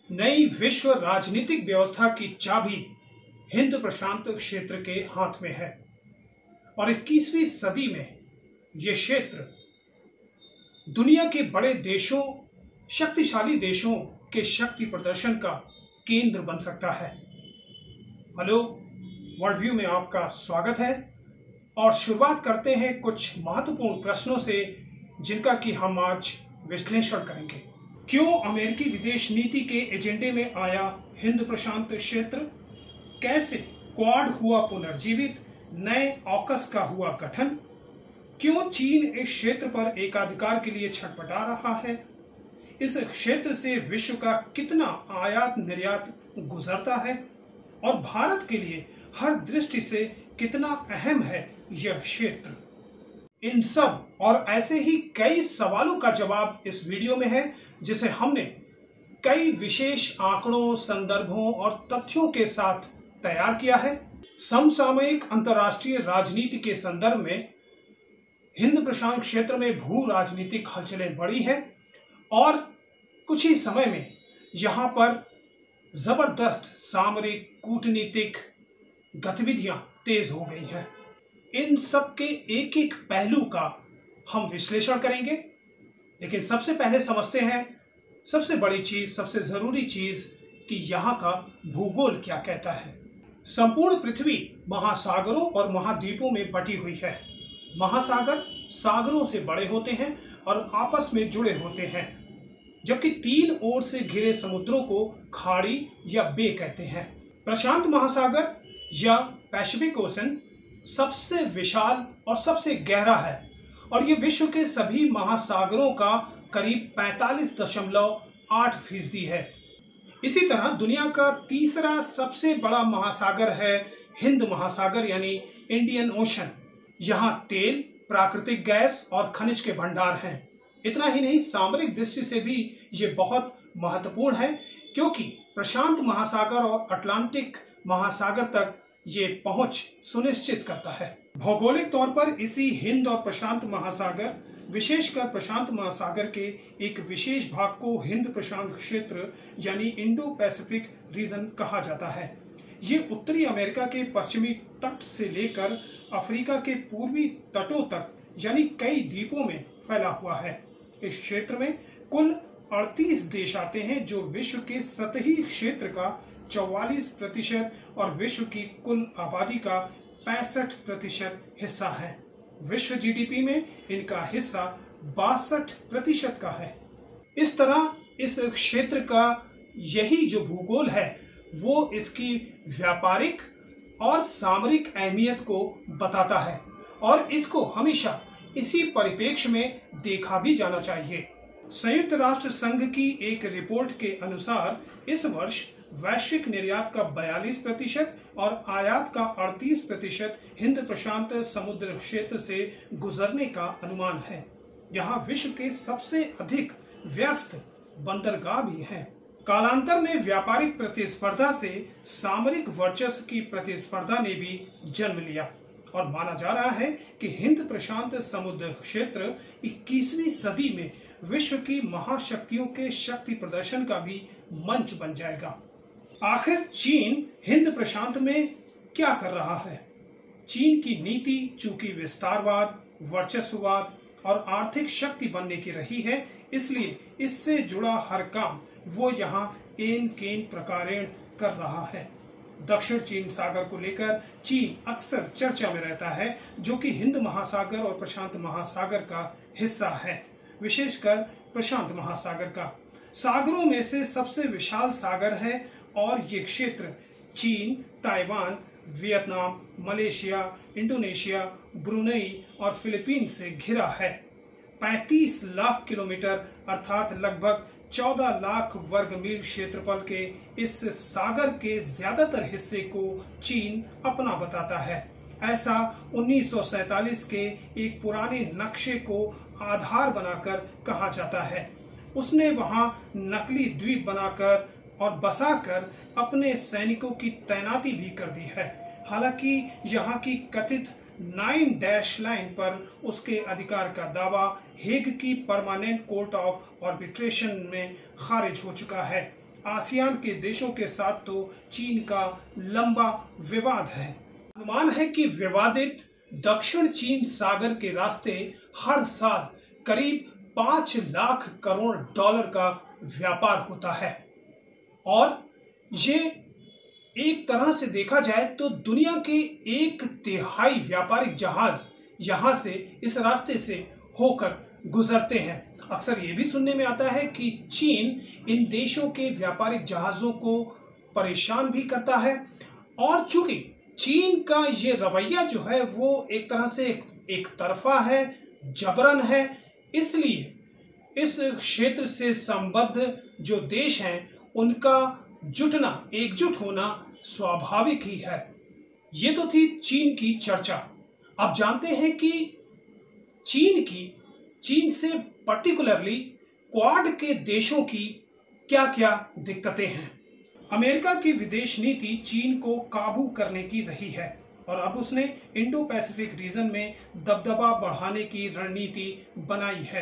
नई विश्व राजनीतिक व्यवस्था की चाबी हिंद प्रशांत क्षेत्र के हाथ में है और 21वीं सदी में ये क्षेत्र दुनिया के बड़े देशों, शक्तिशाली देशों के शक्ति प्रदर्शन का केंद्र बन सकता है। हेलो, वर्ल्ड व्यू में आपका स्वागत है और शुरुआत करते हैं कुछ महत्वपूर्ण प्रश्नों से जिनका कि हम आज विश्लेषण करेंगे। क्यों अमेरिकी विदेश नीति के एजेंडे में आया हिंद प्रशांत क्षेत्र? कैसे क्वाड हुआ पुनर्जीवित? नए ऑकस का हुआ गठन? क्यों चीन इस क्षेत्र पर एकाधिकार के लिए छटपटा रहा है? इस क्षेत्र से विश्व का कितना आयात निर्यात गुजरता है और भारत के लिए हर दृष्टि से कितना अहम है यह क्षेत्र? इन सब और ऐसे ही कई सवालों का जवाब इस वीडियो में है, जिसे हमने कई विशेष आंकड़ों, संदर्भों और तथ्यों के साथ तैयार किया है। समसामयिक अंतर्राष्ट्रीय राजनीति के संदर्भ में हिंद प्रशांत क्षेत्र में भू राजनीतिक हलचलें बढ़ी हैं और कुछ ही समय में यहाँ पर जबरदस्त सामरिक कूटनीतिक गतिविधियां तेज हो गई हैं। इन सब के एक एक पहलू का हम विश्लेषण करेंगे, लेकिन सबसे पहले समझते हैं सबसे बड़ी चीज, सबसे जरूरी चीज कि यहाँ का भूगोल क्या कहता है। संपूर्ण पृथ्वी महासागरों और महाद्वीपों में बटी हुई है। महासागर सागरों से बड़े होते हैं और आपस में जुड़े होते हैं, जबकि तीन ओर से घिरे समुद्रों को खाड़ी या बे कहते हैं। प्रशांत महासागर या पैसिफिक ओशन सबसे विशाल और सबसे गहरा है और ये विश्व के सभी महासागरों का करीब 45.8% है। इसी तरह दुनिया का तीसरा सबसे बड़ा महासागर है हिंद महासागर यानी इंडियन ओशन। यहाँ तेल, प्राकृतिक गैस और खनिज के भंडार हैं। इतना ही नहीं, सामरिक दृष्टि से भी ये बहुत महत्वपूर्ण है, क्योंकि प्रशांत महासागर और अटलांटिक महासागर तक ये पहुंच सुनिश्चित करता है। भौगोलिक तौर पर इसी हिंद और प्रशांत महासागर, विशेषकर प्रशांत महासागर के एक विशेष भाग को हिंद प्रशांत क्षेत्र यानी इंडो पैसिफिक रीजन कहा जाता है। ये उत्तरी अमेरिका के पश्चिमी तट से लेकर अफ्रीका के पूर्वी तटों तक यानी कई द्वीपों में फैला हुआ है। इस क्षेत्र में कुल 38 देश आते हैं, जो विश्व के सतही क्षेत्र का 44% और विश्व की कुल आबादी का 65% हिस्सा है। विश्व जीडीपी में इनका हिस्सा 62% का है। इस तरह इस क्षेत्र का यही जो भूगोल है वो इसकी व्यापारिक और सामरिक अहमियत को बताता है और इसको हमेशा इसी परिप्रेक्ष्य में देखा भी जाना चाहिए। संयुक्त राष्ट्र संघ की एक रिपोर्ट के अनुसार इस वर्ष वैश्विक निर्यात का 42% और आयात का 38% हिंद प्रशांत समुद्र क्षेत्र से गुजरने का अनुमान है। यहाँ विश्व के सबसे अधिक व्यस्त बंदरगाह भी हैं। कालांतर में व्यापारिक प्रतिस्पर्धा से सामरिक वर्चस्व की प्रतिस्पर्धा ने भी जन्म लिया और माना जा रहा है कि हिंद प्रशांत समुद्र क्षेत्र 21वीं सदी में विश्व की महाशक्तियों के शक्ति प्रदर्शन का भी मंच बन जाएगा। आखिर चीन हिंद प्रशांत में क्या कर रहा है? चीन की नीति चूंकि विस्तारवाद, वर्चस्ववाद और आर्थिक शक्ति बनने की रही है, इसलिए इससे जुड़ा हर काम वो यहाँ एन केन प्रकारेण कर रहा है। दक्षिण चीन सागर को लेकर चीन अक्सर चर्चा में रहता है, जो कि हिंद महासागर और प्रशांत महासागर का हिस्सा है, विशेषकर प्रशांत महासागर का। सागरों में से सबसे विशाल सागर है और ये क्षेत्र चीन, Taiwan, Vietnam, Malaysia, Indonesia, Brunei और फिलीपींस से घिरा है। 35 लाख किलोमीटर अर्थात लगभग 14 लाख वर्ग मील क्षेत्रफल के इस सागर के ज्यादातर हिस्से को चीन अपना बताता है। ऐसा 1947 के एक पुराने नक्शे को आधार बनाकर कहा जाता है। उसने वहां नकली द्वीप बनाकर और बसाकर अपने सैनिकों की तैनाती भी कर दी है। हालांकि यहाँ की कथित 9 डैश लाइन पर उसके अधिकार का दावा हेग की परमानेंट कोर्ट ऑफ आर्बिट्रेशन में खारिज हो चुका है। आसियान के देशों के साथ तो चीन का लंबा विवाद है। अनुमान है कि विवादित दक्षिण चीन सागर के रास्ते हर साल करीब 5 लाख करोड़ डॉलर का व्यापार होता है और ये एक तरह से देखा जाए तो दुनिया के 1/3 व्यापारिक जहाज यहां से इस रास्ते से होकर गुजरते हैं। अक्सर ये भी सुनने में आता है कि चीन इन देशों के व्यापारिक जहाजों को परेशान भी करता है और चूंकि चीन का ये रवैया जो है वो एक तरह से एक तरफा है, जबरन है, इसलिए इस क्षेत्र से संबद्ध जो देश हैं उनका जुटना, एकजुट होना स्वाभाविक ही है। ये तो थी चीन की चर्चा। अब जानते हैं कि चीन से पर्टिकुलरली क्वाड के देशों की क्या क्या दिक्कतें हैं। अमेरिका की विदेश नीति चीन को काबू करने की रही है और अब उसने इंडो पैसिफिक रीजन में दबदबा बढ़ाने की रणनीति बनाई है।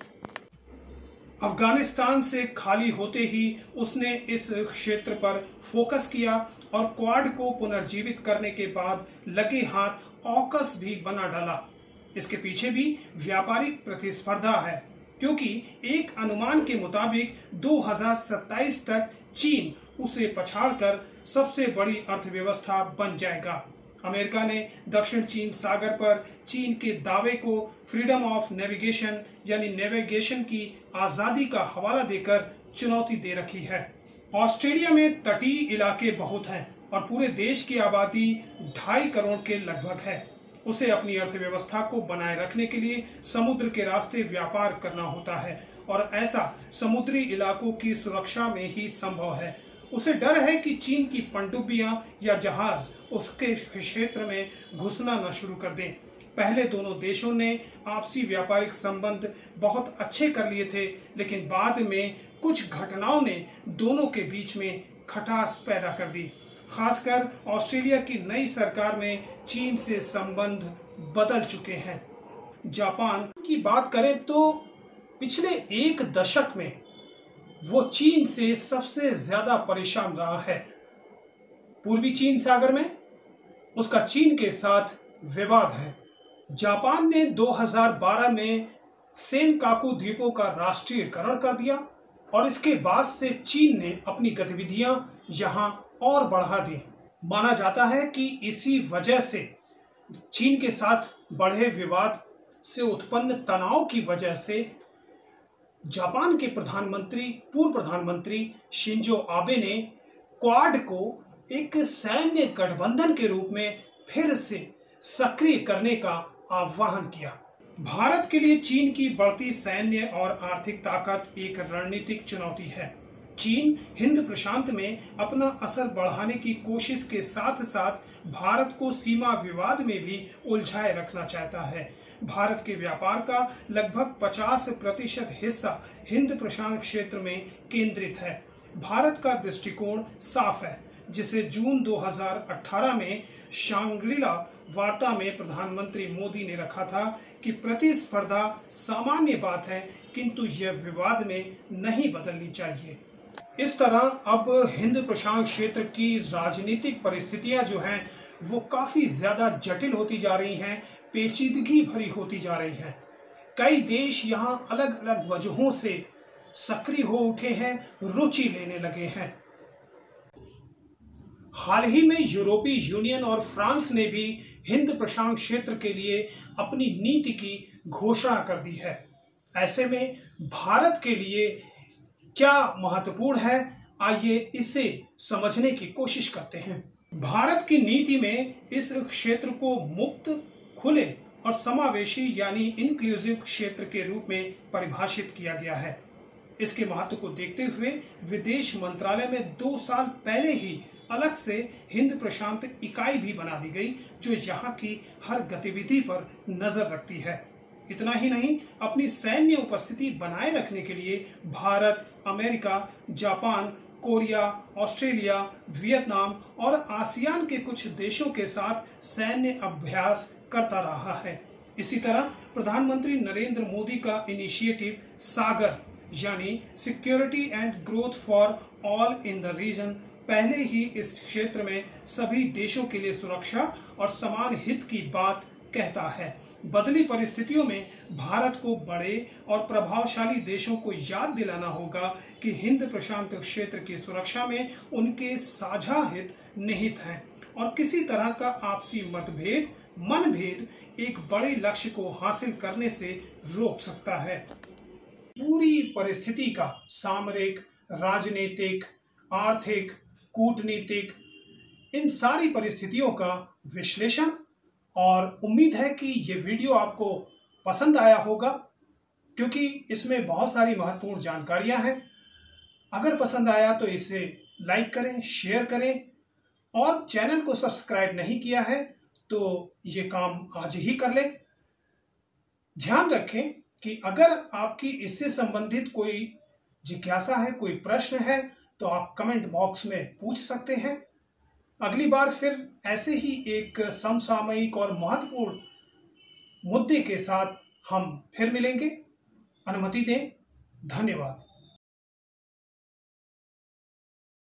अफगानिस्तान से खाली होते ही उसने इस क्षेत्र पर फोकस किया और क्वाड को पुनर्जीवित करने के बाद लगे हाथ ऑकस भी बना डाला। इसके पीछे भी व्यापारिक प्रतिस्पर्धा है क्योंकि एक अनुमान के मुताबिक 2027 तक चीन उसे पछाड़कर सबसे बड़ी अर्थव्यवस्था बन जाएगा। अमेरिका ने दक्षिण चीन सागर पर चीन के दावे को फ्रीडम ऑफ नेविगेशन यानी नेविगेशन की आजादी का हवाला देकर चुनौती दे रखी है। ऑस्ट्रेलिया में तटीय इलाके बहुत हैं और पूरे देश की आबादी 2.5 करोड़ के लगभग है। उसे अपनी अर्थव्यवस्था को बनाए रखने के लिए समुद्र के रास्ते व्यापार करना होता है और ऐसा समुद्री इलाकों की सुरक्षा में ही संभव है। उसे डर है कि चीन की पनडुब्बियां या जहाज उसके क्षेत्र में घुसना न शुरू कर दें। पहले दोनों देशों ने आपसी व्यापारिक संबंध बहुत अच्छे कर लिए थे, लेकिन बाद में कुछ घटनाओं ने दोनों के बीच में खटास पैदा कर दी। खासकर ऑस्ट्रेलिया की नई सरकार में चीन से संबंध बदल चुके हैं। जापान की बात करें तो पिछले 1 दशक में वो चीन से सबसे ज्यादा परेशान रहा है। पूर्वी चीन सागर में उसका चीन के साथ विवाद है। जापान ने 2012 में सेनकाकू द्वीपों का राष्ट्रीयकरण कर दिया और इसके बाद से चीन ने अपनी गतिविधियां यहां और बढ़ा दी। माना जाता है कि इसी वजह से चीन के साथ बढ़े विवाद से उत्पन्न तनाव की वजह से जापान के पूर्व प्रधानमंत्री शिंजो आबे ने क्वाड को एक सैन्य गठबंधन के रूप में फिर से सक्रिय करने का आह्वान किया। भारत के लिए चीन की बढ़ती सैन्य और आर्थिक ताकत एक रणनीतिक चुनौती है। चीन हिंद प्रशांत में अपना असर बढ़ाने की कोशिश के साथ साथ भारत को सीमा विवाद में भी उलझाए रखना चाहता है। भारत के व्यापार का लगभग 50% हिस्सा हिंद प्रशांत क्षेत्र में केंद्रित है। भारत का दृष्टिकोण साफ है, जिसे जून 2018 में शांग्रीला वार्ता में प्रधानमंत्री मोदी ने रखा था कि प्रतिस्पर्धा सामान्य बात है, किंतु यह विवाद में नहीं बदलनी चाहिए। इस तरह अब हिंद प्रशांत क्षेत्र की राजनीतिक परिस्थितियां जो हैं वो काफी ज्यादा जटिल होती जा रही हैं, पेचीदगी भरी होती जा रही हैं। कई देश यहां अलग अलग वजहों से सक्रिय हो उठे हैं, रुचि लेने लगे हैं। हाल ही में यूरोपीय यूनियन और फ्रांस ने भी हिंद प्रशांत क्षेत्र के लिए अपनी नीति की घोषणा कर दी है। ऐसे में भारत के लिए क्या महत्वपूर्ण है, आइए इसे समझने की कोशिश करते हैं। भारत की नीति में इस क्षेत्र को मुक्त, खुले और समावेशी यानी इंक्लूसिव क्षेत्र के रूप में परिभाषित किया गया है। इसके महत्व को देखते हुए विदेश मंत्रालय में 2 साल पहले ही अलग से हिंद प्रशांत इकाई भी बना दी गई, जो यहाँ की हर गतिविधि पर नजर रखती है। इतना ही नहीं, अपनी सैन्य उपस्थिति बनाए रखने के लिए Bharat, America, Japan, Korea, Australia, Vietnam और आसियान के कुछ देशों के साथ सैन्य अभ्यास करता रहा है। इसी तरह प्रधानमंत्री नरेंद्र मोदी का इनिशिएटिव सागर यानी security and growth for all in the region पहले ही इस क्षेत्र में सभी देशों के लिए सुरक्षा और समान हित की बात कहता है। बदली परिस्थितियों में भारत को बड़े और प्रभावशाली देशों को याद दिलाना होगा कि हिंद प्रशांत क्षेत्र की सुरक्षा में उनके साझा हित निहित हैं और किसी तरह का आपसी मतभेद मनभेद एक बड़े लक्ष्य को हासिल करने से रोक सकता है। पूरी परिस्थिति का सामरिक, राजनीतिक, आर्थिक, कूटनीतिक इन सारी परिस्थितियों का विश्लेषण और उम्मीद है कि ये वीडियो आपको पसंद आया होगा क्योंकि इसमें बहुत सारी महत्वपूर्ण जानकारियां हैं। अगर पसंद आया तो इसे लाइक करें, शेयर करें और चैनल को सब्सक्राइब नहीं किया है तो ये काम आज ही कर लें। ध्यान रखें कि अगर आपकी इससे संबंधित कोई जिज्ञासा है, कोई प्रश्न है तो आप कमेंट बॉक्स में पूछ सकते हैं। अगली बार फिर ऐसे ही एक समसामयिक और महत्वपूर्ण मुद्दे के साथ हम फिर मिलेंगे। अनुमति दें। धन्यवाद।